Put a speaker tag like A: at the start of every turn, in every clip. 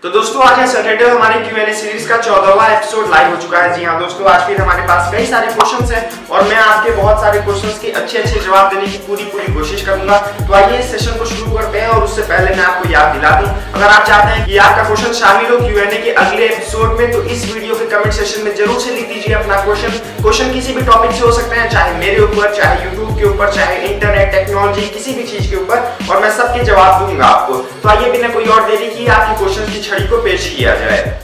A: तो दोस्तों आज है सैटरडे, हमारे Q&A सीरीज का 14वां एपिसोड लाइव हो चुका है। जी हाँ दोस्तों, आज फिर हमारे पास कई सारे क्वेश्चंस हैं और मैं आपके बहुत सारे क्वेश्चंस के अच्छे जवाब देने की पूरी कोशिश करूंगा। तो आइए इस सेशन को शुरू करते हैं और उससे पहले मैं आपको याद दिला दूं, अगर आप चाहते हैं कि आपका क्वेश्चन शामिल हो Q&A के अगले एपिसोड में, तो इस वीडियो के कमेंट सेक्शन में जरूर से लिख दीजिए अपना क्वेश्चन किसी भी टॉपिक से हो सकते हैं, चाहे मेरे ऊपर, चाहे यूट्यूब के ऊपर, चाहे इंटरनेट टेक्नोलॉजी, किसी भी चीज के ऊपर, और मैं सबके जवाब दूंगा आपको। तो आइए बिना कोई और देरी किए आपके क्वेश्चन की छड़ी को पेश किया जाए।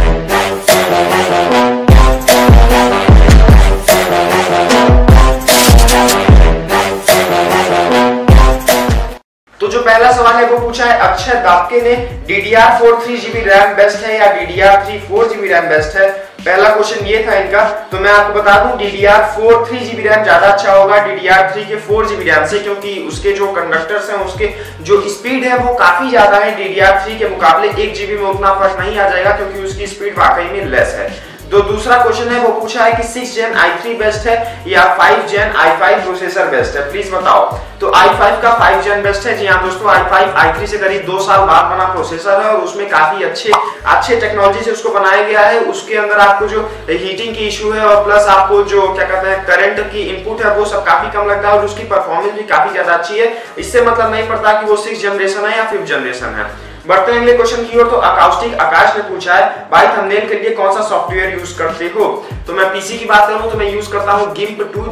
A: तो जो पहला सवाल है वो पूछा है अक्षय दापके ने, DDR4 3GB रैम बेस्ट है या DDR3 4GB रैम बेस्ट है। पहला क्वेश्चन ये था इनका। तो मैं आपको बता दूं DDR4 3GB रैम ज्यादा अच्छा होगा DDR3 के 4GB रैम से, क्योंकि उसके जो कंडक्टर्स हैं, उसके जो स्पीड है वो काफी ज्यादा है। DDR3 के मुकाबले 1GB में उतना फर्क नहीं आ जाएगा, क्योंकि उसकी स्पीड वाकई में लेस है। तो दूसरा क्वेश्चन है वो पूछा है कि 6th Gen i3 बेस्ट है या 5th Gen i5 processor best है, प्लीज बताओ। तो i5 का 5th Gen बेस्ट है। जी हाँ दोस्तों, i5 i3 से करीब 2 साल बाद बना प्रोसेसर है और उसमें काफी अच्छे टेक्नोलॉजी से उसको बनाया गया है। उसके अंदर आपको जो हीटिंग की इशू है और प्लस आपको जो क्या कहते हैं करंट की इनपुट है वो सब काफी कम लगता है और उसकी परफॉर्मेंस भी काफी ज्यादा अच्छी है। इससे मतलब नहीं पड़ता कि वो 6th जनरेशन है या 5th जनरेशन है। बढ़ते हैं अगले क्वेश्चन की ओर। तो अकाउस्टिक आकाश ने पूछा है, भाई थंबनेल के लिए कौन सा सॉफ्टवेयर यूज करते हो। तो मैं पीसी की बात करूं तो मैं यूज करता हूं GIMP2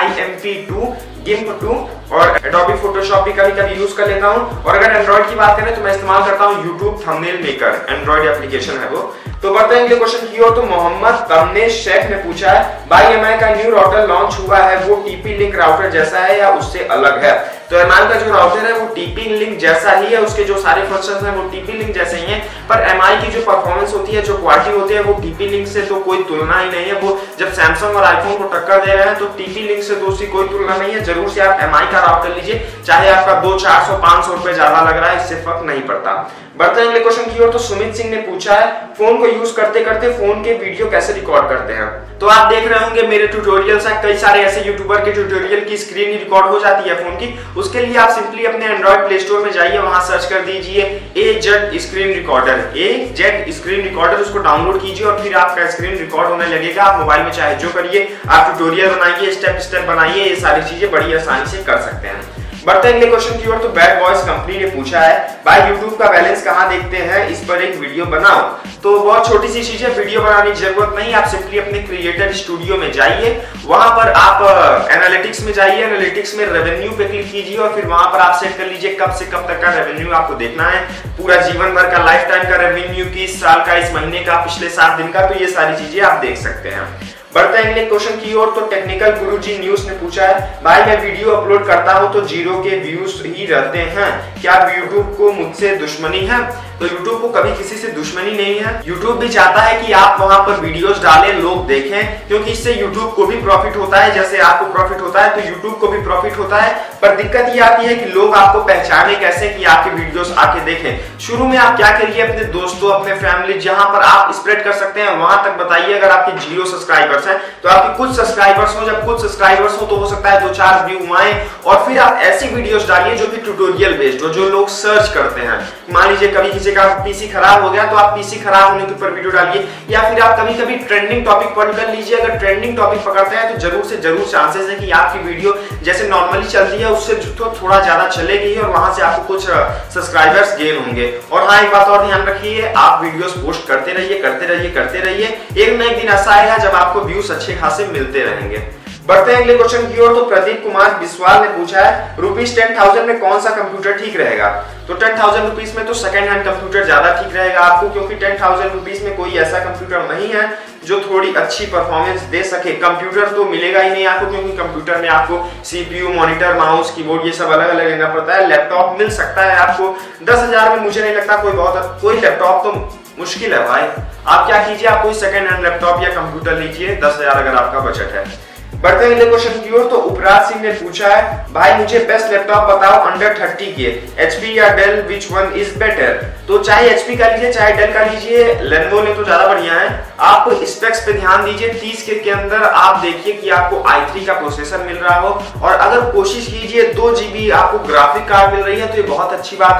A: GIMP2 GIMP2 और Adobe Photoshop भी कभी यूज कर लेता हूं। और अगर एंड्रॉइड की बात करें तो मैं इस्तेमाल करता हूं YouTube thumbnail maker, android application है वो। तो बढ़ते हैं अगले क्वेश्चन की ओर। तो मोहम्मद तमनेश शेख ने पूछा है, भाई MI का न्यू राउटर लॉन्च हुआ है, वो TP लिंक राउटर जैसा है या उससे अलग है। तो MI का जो राउटर है वो TP लिंक जैसा ही है, उसके जो सारे फंक्शंस हैं वो TP लिंक जैसे ही हैं, पर MI की जो परफॉर्मेंस होती है, जो क्वालिटी होती है, वो TP लिंक से तो कोई तुलना ही नहीं है। वो जब सैमसंग और आईफोन को टक्कर दे रहे हैं तो TP लिंक से तो उसकी कोई तुलना नहीं है। जरूर से आप MI का राउटर लीजिए, चाहे आपका 200-400-500 रुपए ज्यादा लग रहा है, इससे फर्क नहीं पड़ता। बढ़ते हैं अगले क्वेश्चन की ओर। तो सुमित सिंह ने पूछा है, फोन को यूज करते करते फोन के वीडियो कैसे रिकॉर्ड करते हैं। तो आप देख रहे होंगे मेरे ट्यूटोरियल्स हैं, कई सारे ऐसे यूट्यूबर के ट्यूटोरियल की स्क्रीन रिकॉर्ड हो जाती है फोन की। उसके लिए आप सिंपली अपने एंड्रॉइड प्ले स्टोर में जाइए, वहां सर्च कर दीजिए AZ screen recorder, AZ screen recorder, उसको डाउनलोड कीजिए और फिर आपका स्क्रीन रिकॉर्ड होने लगेगा। आप मोबाइल में चाहे जो करिए, आप ट्यूटोरियल बनाइए, स्टेप बनाइए, ये सारी चीजें बड़ी आसानी से कर सकते हैं। बढ़ते हैं अगले क्वेश्चन की ओर। तो बैड बॉयज कंपनी ने पूछा है, भाई YouTube का बैलेंस कहां देखते हैं, इस पर एक वीडियो बनाओ। तो बहुत छोटी सी चीज है, वीडियो बनाने की जरूरत नहीं, आप सिंपली अपने क्रिएटर स्टूडियो में जाइए, वहां पर आप एनालिटिक्स में जाइए, एनालिटिक्स में रेवेन्यू पे क्लिक कीजिए और फिर वहां पर आप सेट कर लीजिए कब से कब तक का रेवेन्यू आपको देखना है, पूरा जीवन भर का, लाइफ टाइम का रेवेन्यू, 20 साल का, इस महीने का, पिछले 7 दिन का। तो ये सारी चीजें आप देख सकते हैं। बढ़ते हैं अगले क्वेश्चन की ओर। तो टेक्निकल गुरुजी न्यूज ने पूछा है, भाई मैं वीडियो अपलोड करता हूं तो 0 के व्यूज ही रहते हैं, क्या YouTube को मुझसे दुश्मनी है। तो YouTube को कभी किसी से दुश्मनी नहीं है। YouTube भी चाहता है कि आप वहां पर वीडियोस डालें, लोग देखें, क्योंकि इससे YouTube को भी प्रॉफिट होता है, जैसे आपको प्रॉफिट होता है तो YouTube को भी प्रॉफिट होता है। पर दिक्कत ये आती है कि लोग आपको पहचाने कैसे कि आपके वीडियोस आके देखें। शुरू में आप क्या करिए, अपने दोस्तों, अपने फैमिली, जहां पर आप स्प्रेड कर सकते हैं वहां तक बताइए। अगर आपके 0 सब्सक्राइबर्स हैं तो आपके कुछ सब्सक्राइबर्स हो, जब कुछ सब्सक्राइबर्स हो तो हो सकता है 2-4 व्यू आए, और फिर आप ऐसी वीडियोस डालिए जो कि ट्यूटोरियल बेस्ड हो, जो लोग सर्च करते हैं। मान लीजिए कभी किसी का पीसी खराब हो गया तो आप पीसी खराब होने के ऊपर वीडियो डालिए, या फिर आप कभी ट्रेंडिंग टॉपिक पकड़ लीजिए। अगर ट्रेंडिंग टॉपिक पकड़ते हैं तो जरूर से जरूर चांसेस है कि आपकी वीडियो जैसे नॉर्मली चलती है उससे तो थोड़ा ज्यादा चलेगी और वहां से आपको कुछ सब्सक्राइबर्स गेन होंगे। और हाँ, एक बात और ध्यान रखिए, आप वीडियोस पोस्ट करते रहिए, करते रहिए, एक न एक दिन ऐसा आएगा जब आपको व्यूज अच्छे खासे मिलते रहेंगे। बढ़ते हैं अगले क्वेश्चन की ओर। तो प्रदीप कुमार बिस्वाल ने पूछा है, ₹10,000 में कौन सा कंप्यूटर ठीक रहेगा। तो 10,000 रुपीज में तो सेकंड हैंड कंप्यूटर ज्यादा ठीक रहेगा आपको, क्योंकि 10,000 रुपीज में कोई ऐसा कंप्यूटर नहीं है जो थोड़ी अच्छी परफॉर्मेंस दे सके। कंप्यूटर तो मिलेगा ही नहीं आपको, क्योंकि कंप्यूटर में आपको CPU, मॉनिटर, माउस, कीबोर्ड ये सब अलग अलग लेना पड़ता है। लैपटॉप मिल सकता है आपको 10,000 में, मुझे नहीं लगता कोई लैपटॉप तो मुश्किल है भाई। आप क्या कीजिए, आप कोई सेकंड हैंड लैपटॉप या कंप्यूटर लीजिए, 10,000 अगर आपका बजट है। बढ़ते हैं अगले क्वेश्चन की ओर। तो उपराज सिंह ने पूछा है, भाई मुझे बेस्ट लैपटॉप बताओ अंडर 30 के, HP या Dell, which one is better. तो चाहे HP का लीजिए चाहे डेल का लीजिए, लेनोवो ने तो ज्यादा बढ़िया है। आप स्पेक्स पे ध्यान दीजिए, 30 के अंदर आप देखिए कि आपको i3 का प्रोसेसर मिल रहा हो, और अगर कोशिश कीजिए 2 GB आपको ग्राफिक कार्ड मिल रही है तो ये बहुत अच्छी बात है।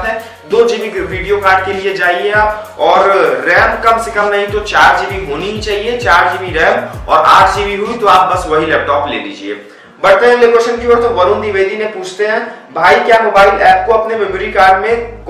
A: 2 GB वीडियो कार्ड के लिए जाइए आप, और रैम कम से कम नहीं तो 4 GB होनी ही चाहिए, 4 GB रैम और 8 GB हुई तो आप बस वही लैपटॉप ले लीजिए। बढ़ते हैं अगले क्वेश्चन की ओर। तो वरुण द्विवेदी ने पूछते हैं, भाई क्या मोबाइल ऐप को अपने मेमोरी कार्ड में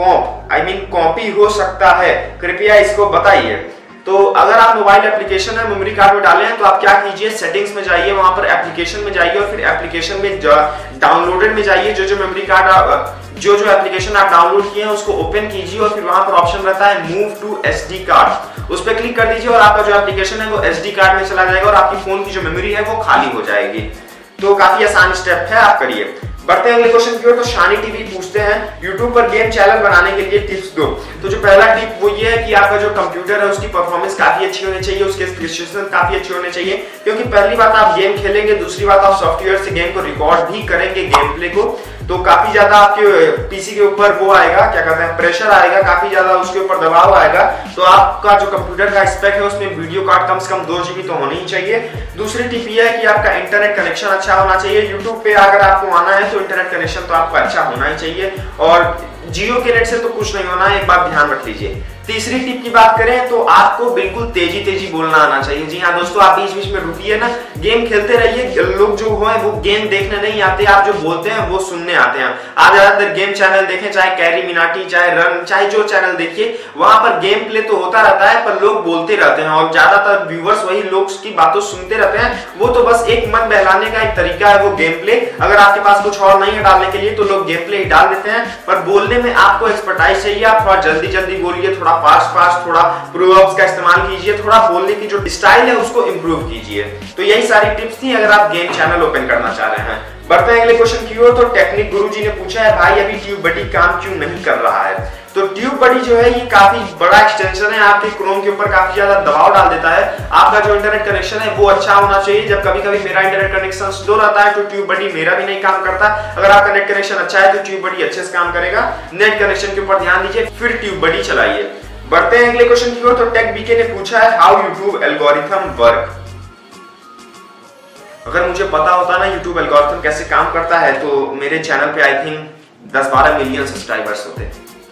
A: कॉपी हो सकता है, कृपया इसको बताइए। तो अगर आप मोबाइल एप्लीकेशन है मेमोरी कार्ड में डाले हैं तो आप क्या कीजिए, सेटिंग्स में जाइए, वहां पर एप्लीकेशन में जाइए और फिर एप्लीकेशन में डाउनलोडेड में जाइए, जो मेमोरी कार्ड जो एप्लीकेशन आप डाउनलोड किए हैं उसको ओपन कीजिए और फिर वहां पर ऑप्शन रहता है मूव टू SD कार्ड, उस पर क्लिक कर दीजिए और आपका जो एप्लीकेशन है वो SD कार्ड में चला जाएगा और आपकी फोन की जो मेमोरी है वो खाली हो जाएगी। तो काफी आसान स्टेप है, आप करिए। बढ़ते हैं अगले क्वेश्चन की ओर। तो शानी टीवी पूछते हैं, YouTube पर गेम चैनल बनाने के लिए टिप्स दो। तो जो पहला टिप वो ये है कि आपका जो कंप्यूटर है उसकी परफॉर्मेंस काफी अच्छी होनी चाहिए, उसके स्पेसिफिकेशन काफी अच्छे होने चाहिए, क्योंकि पहली बात आप गेम खेलेंगे, दूसरी बात आप सॉफ्टवेयर से गेम को रिकॉर्ड भी करेंगे गेम प्ले को, तो काफी ज्यादा आपके पीसी के ऊपर वो आएगा, क्या कहते हैं, प्रेशर आएगा, काफी ज्यादा उसके ऊपर दबाव आएगा। तो आपका जो कंप्यूटर का स्पेक है उसमें वीडियो कार्ड कम से कम 2 GB तो होनी ही चाहिए। दूसरी टिप ये है कि आपका इंटरनेट कनेक्शन अच्छा होना चाहिए। यूट्यूब पे अगर आपको आना है तो इंटरनेट कनेक्शन तो आपका अच्छा होना ही चाहिए, और जियो के नेट से तो कुछ नहीं होना है, एक बात ध्यान रख लीजिए। तीसरी टिप की बात करें तो आपको बिल्कुल तेजी बोलना आना चाहिए। जी हाँ दोस्तों, आप बीच बीच में रुकिए ना, गेम खेलते रहिए। लोग जो है वो गेम देखने नहीं आते, आप जो बोलते हैं वो सुनने आते हैं। आप ज्यादातर गेम चैनल देखें, चाहे कैरी मिनाटी, चाहे रन, चाहे जो चैनल देखिए, वहां पर गेम प्ले तो होता रहता है पर लोग बोलते रहते हैं और ज्यादातर व्यूवर्स वही लोग की बातों सुनते रहते हैं। वो तो बस एक मन बहलाने का एक तरीका है वो गेम प्ले। अगर आपके पास कुछ और नहीं है डालने के लिए तो लोग गेम प्ले ही डाल देते हैं, पर बोलने में आपको एक्सपर्टाइज चाहिए। आप थोड़ा जल्दी बोलिए, थोड़ा फास्ट, थोड़ा प्रोवर्ब्स का इस्तेमाल कीजिए, थोड़ा बोलने की जो स्टाइल है उसको इंप्रूव कीजिए। तो यही सारी टिप्स थी अगर आप गेम चैनल ओपन करना चाह रहे हैं। बढ़ते हैं अगले क्वेश्चन की ओर। तो टेक्निक गुरुजी ने पूछा है, भाई अभी ट्यूब बडी काम क्यों नहीं कर रहा है। तो ट्यूब बडी जो है ये काफी बड़ा एक्सटेंशन है, आपके क्रोम के ऊपर काफी ज्यादा दबाव डाल देता है। आपका जो इंटरनेट कनेक्शन है वो अच्छा होना चाहिए। जब कभी मेरा इंटरनेट कनेक्शन स्लो रहता है तो ट्यूब बडी मेरा भी नहीं काम करता। अगर आपका नेट कनेक्शन अच्छा है तो ट्यूब बडी अच्छे से काम करेगा। नेट कनेक्शन के ऊपर ध्यान दीजिए, फिर ट्यूब बडी चलाइए। बढ़ते हैं अगले क्वेश्चन की ओर। तो टेक बीके ने पूछा है, हाउ यूट्यूब एल्गोरिथम वर्क। अगर मुझे पता होता ना यूट्यूब एल्गोरिथम कैसे काम करता है तो मेरे चैनल पे आई थिंक 10-12 मिलियन सब्सक्राइबर्स होते,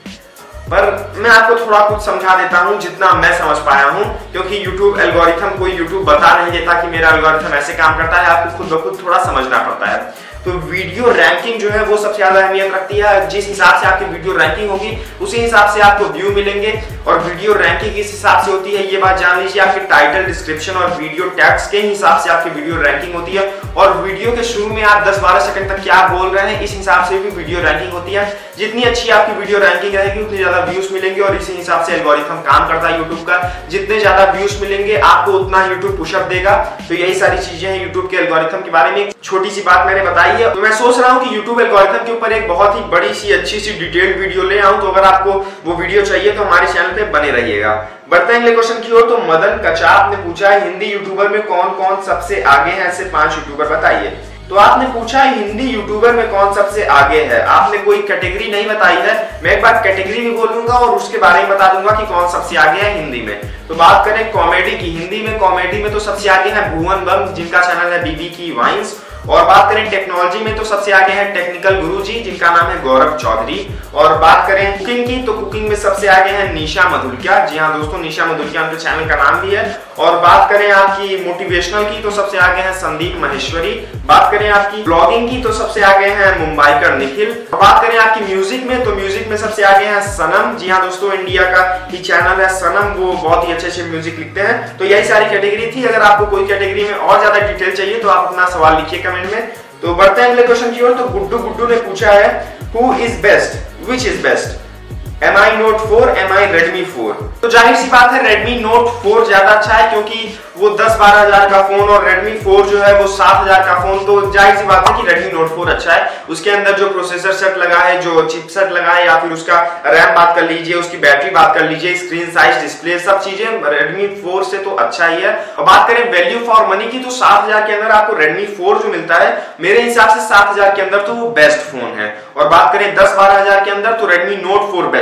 A: पर मैं आपको थोड़ा कुछ समझा देता हूं जितना मैं समझ पाया हूं, क्योंकि YouTube एल्गोरिथम कोई YouTube बता नहीं देता कि मेरा एल्गोरिथम ऐसे काम करता है, आपको खुद ब खुद थोड़ा समझना पड़ता है। तो वीडियो रैंकिंग जो है वो सबसे ज्यादा अहमियत रखती है। जिस हिसाब से आपकी वीडियो रैंकिंग होगी उसी हिसाब से आपको व्यू मिलेंगे, और वीडियो रैंकिंग किस हिसाब से होती है ये बात जान लीजिए। आपके टाइटल, डिस्क्रिप्शन और वीडियो टैग्स के हिसाब से आपकी वीडियो रैंकिंग होती है, और वीडियो के शुरू में आप 10-12 सेकंड तक क्या बोल रहे हैं इस हिसाब से भी वीडियो रैंकिंग होती है। जितनी अच्छी आपकी वीडियो रैंकिंग रहेगी उतनी ज्यादा व्यूज मिलेंगे, और इसी हिसाब से एल्गोरिथम काम करता है यूट्यूब का। जितने ज्यादा व्यूज मिलेंगे आपको उतना यूट्यूब पुशअप देगा। तो यही सारी चीजें हैं यूट्यूब के एल्गोरिथम के बारे में। छोटी सी बात मैंने बताई है, तो मैं सोच रहा हूं कि यूट्यूब एल्गोरिथम के ऊपर एक बहुत ही बड़ी सी अच्छी सी डिटेल्ड वीडियो ले आऊं। तो अगर आपको वो वीडियो चाहिए तो हमारे चैनल पे बने रहिएगा। बढ़ते हैं अगले क्वेश्चन की ओर। तो मदन कचाप ने पूछा है, हिंदी यूट्यूबर में कौन कौन सबसे आगे हैं, ऐसे 5 यूट्यूबर बताइए। तो आपने पूछा है हिंदी यूट्यूबर में कौन सबसे आगे है, आपने कोई कैटेगरी नहीं बताई है। मैं एक बार कैटेगरी भी बोलूंगा और उसके बारे में बता दूंगा कि कौन सबसे आगे है हिंदी में। तो बात करें कॉमेडी की, हिंदी में कॉमेडी में तो सबसे आगे है भुवन बम, जिनका चैनल है बीबी की वाइन्स। और बात करें टेक्नोलॉजी में तो सबसे आगे है टेक्निकल गुरुजी, जिनका नाम है गौरव चौधरी। और बात करें कुकिंग की तो कुकिंग में सबसे आगे है निशा मधुलिका। जी हाँ दोस्तों, निशा मधुलिका उनके चैनल का नाम भी है। और बात करें आपकी मोटिवेशनल की तो सबसे आगे है संदीप महेश्वरी। बात करें आपकी ब्लॉगिंग की तो सबसे आगे है मुंबईकर निखिल। बात करें आपकी म्यूजिक में तो म्यूजिक में सबसे आगे है सनम। जी हाँ दोस्तों, इंडिया का ही चैनल है सनम, वो बहुत ही अच्छे म्यूजिक लिखते हैं। तो यही सारी कैटेगरी थी। अगर आपको कोई कैटेगरी में और ज्यादा डिटेल चाहिए तो आप अपना सवाल लिखिए कमेंट में। तो बढ़ते हैं अगले क्वेश्चन की ओर। तो गुड्डू ने पूछा है, who is best, which is best, MI Note 4, MI Redmi 4। तो जाहिर सी बात है Redmi Note 4 ज्यादा अच्छा है, क्योंकि वो 10-12 हजार का फोन और Redmi 4 जो है वो 7,000 का फोन। तो जाहिर सी बात है कि Redmi Note 4 अच्छा है। उसके अंदर जो प्रोसेसर सेट लगा है, जो चिपसेट लगा है, या फिर उसका रैम बात कर लीजिए, उसकी बैटरी बात कर लीजिए, स्क्रीन साइज, डिस्प्ले, सब चीजें Redmi 4 से तो अच्छा ही है। और बात करें वैल्यू फॉर मनी की तो 7,000 के अंदर आपको Redmi 4 जो मिलता है, मेरे हिसाब से 7,000 के अंदर तो वो बेस्ट फोन है। और बात करें 10-12 हजार के अंदर तो Redmi Note 4 best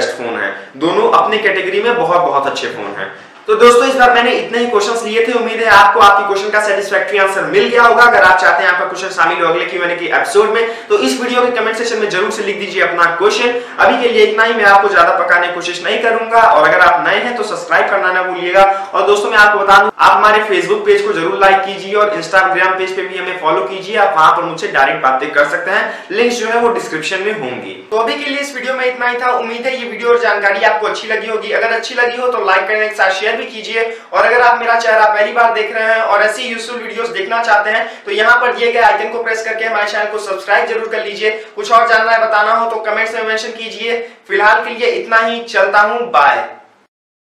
A: best phone है। दोनों अपने कैटेगरी में बहुत बहुत अच्छे फोन हैं। तो दोस्तों इस बार मैंने इतने ही क्वेश्चंस लिए थे। उम्मीद है आपको आपकी क्वेश्चन का सेटिस्फैक्टरी आंसर मिल गया होगा। अगर आप चाहते हैं आपका क्वेश्चन शामिल हो अगले Q&A के एपिसोड में, तो इस वीडियो के कमेंट सेक्शन में जरूर से लिख दीजिए अपना क्वेश्चन। अभी के लिए इतना ही, मैं आपको ज्यादा पकाने की कोशिश नहीं करूंगा। और अगर आप नए हैं तो सब्सक्राइब करना ना भूलिएगा। और दोस्तों मैं आपको बता दूं, आप हमारे फेसबुक पेज को जरूर लाइक कीजिए और इंस्टाग्राम पेज पे भी हमें फॉलो कीजिए। आप वहां पर मुझसे डायरेक्ट बातें कर सकते हैं। लिंक्स जो है वो डिस्क्रिप्शन में होंगी। तो अभी के लिए इस वीडियो में इतना ही था। उम्मीद है ये वीडियो और जानकारी आपको अच्छी लगी होगी। अगर अच्छी लगी हो तो लाइक करने के साथ शेयर भी कीजिए। और अगर आप मेरा चेहरा पहली बार देख रहे हैं और ऐसी यूजफुल वीडियोस देखना चाहते हैं तो यहाँ पर दिए गए आइकन को प्रेस करके हमारे चैनल को सब्सक्राइब जरूर कर लीजिए। कुछ और जानना है, बताना हो तो कमेंट्स में मेंशन कीजिए। फिलहाल के लिए इतना ही, चलता हूँ, बाय।